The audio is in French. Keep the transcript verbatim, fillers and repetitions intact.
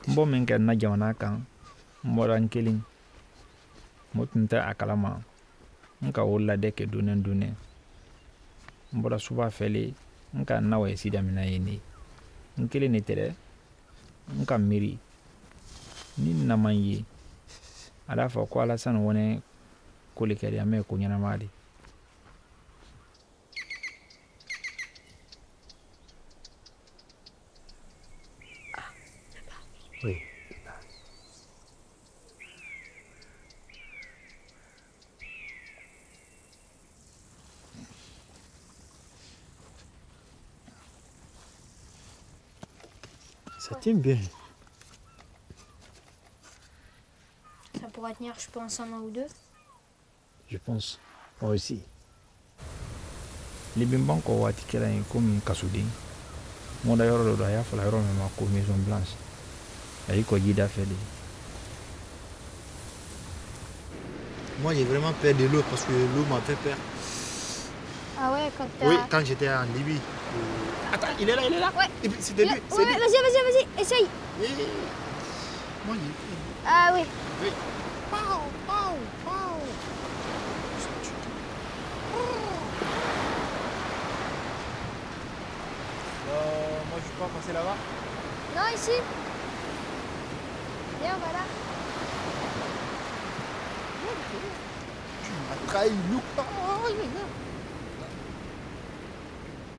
Bon, mais que na jamana kan moran killing motunta akalama nka wala de ke dunen dunen mbora suba fele nka na wa sida mina yini nkele ne tere nka miri ni na manye ala fa ko ala san woni ko le kere ame ko nyana mali. Oui. Ça tient bien. Ça pourra tenir, je pense, un an ou deux. Je pense. Moi aussi. Les bimbans ko wati kera en comme kasudi. Mo da yoro do ya fala yoro ma ko maison blanche. Ay ko jida feli. Moi, j'ai vraiment peur de l'eau parce que l'eau m'a fait peur. Ah ouais, quand t'as... Oui, quand j'étais en Libye. Attends, il est là, il est là. Ouais. Et puis, c'était lui. Ouais, c'est lui. vas-y, vas-y, vas-y, essaye. Oui. Moi, j'ai peur. Ah oui. Oui. Pau, pau, pau. Euh, moi, je peux pas passer là-bas. Non, ici. Viens, voilà. Tu m'as trahi, Luc. Oh,